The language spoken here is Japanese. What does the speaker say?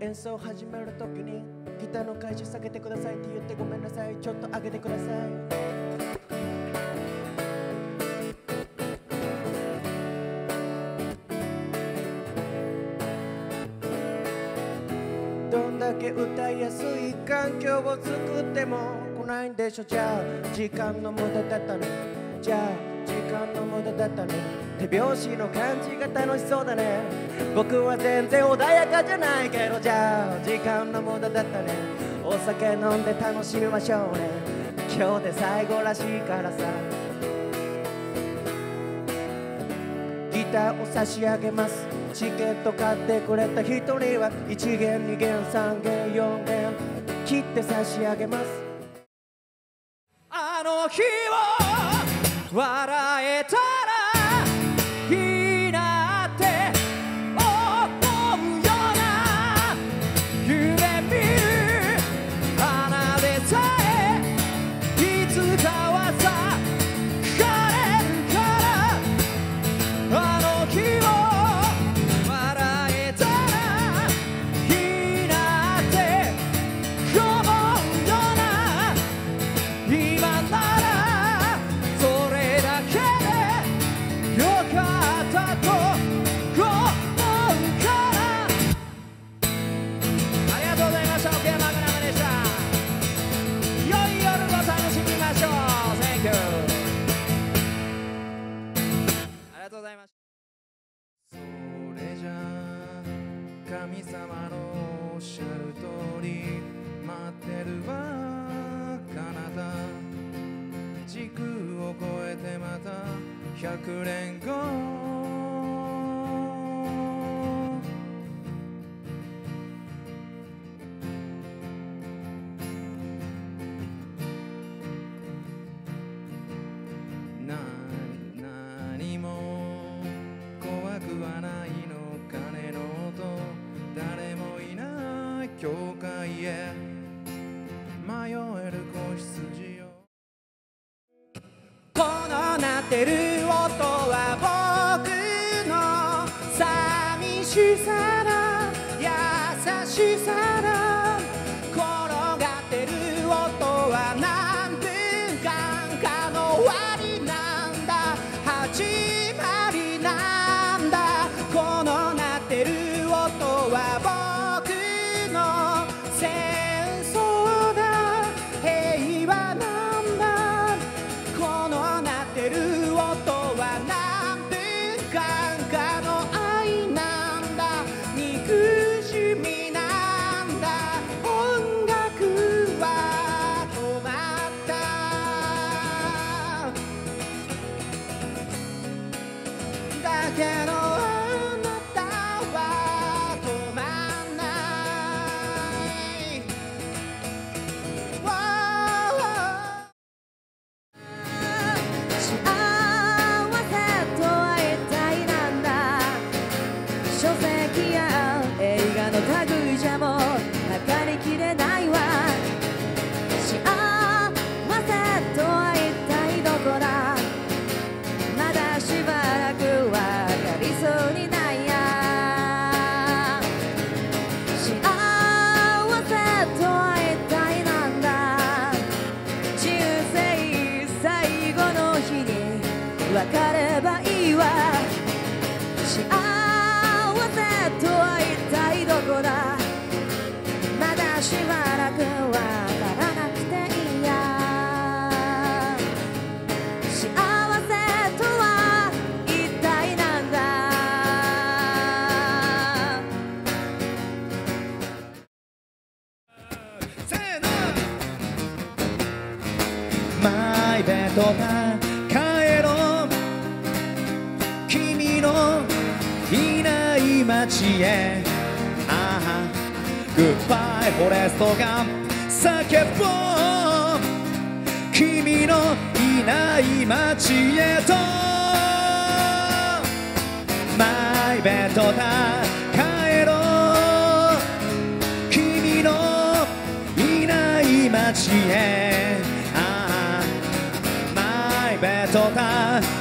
演奏始める時にギターの回収下げてくださいって言ってごめんなさい、ちょっと上げてください。どんだけ歌いやすい環境を作っても来ないんでしょ。じゃあ時間の無駄だったね、じゃあ時間の無駄だったね。手拍子の感じが楽しそうだね。僕は全然穏やかじゃないけど、じゃあ時間の無駄だったね。お酒飲んで楽しみましょうね。今日で最後らしいからさ。ギターを差し上げます。チケット買ってくれた人には1弦2弦3弦4弦切って差し上げます。あの日を笑えたらいいなって思うような夢見る花でさえいつかはさ枯れるから、あの日を笑えたらいいなって思うような、今ならそれだけでよかったと思うから。ありがとうございました。奥山グラムでした。良い夜を楽しみましょう。 Thank you。 ありがとうございました。それじゃあ神様のおっしゃる通り待ってるわ彼方。時空を超えてまた100年後、何も怖くはないの、鐘の音誰もいない教会へ迷える子羊よ。この鳴ってる音は僕の寂しさだ、優しさだ。転がってる音は何分間かの終わりなんだ、始まりなんだ。この鳴ってる音は僕の戦争だ、平和なんだ。この鳴ってる音は何分間かの愛なんだ、憎しみなんだ。音楽は止まっただけどあなたは止まんない。 幸せとは一体なんだ。書籍や映画の類じゃもう測りきれないわ。幸せとは一体どこだ。まだしばらくわかりそうにないや。幸せとは一体なんだ。人生最後の日に分かればいいわ。幸せとは一体どこだ。まだしばらく分からなくていいや。幸せとは一体なんだ。 せーの。マイベッドが帰ろう、君のいない街へ。ああグッバイフォレストが叫ぼう、君のいない街へと。マイベッドだ帰ろう、君のいない街へ。ああマイベッドだ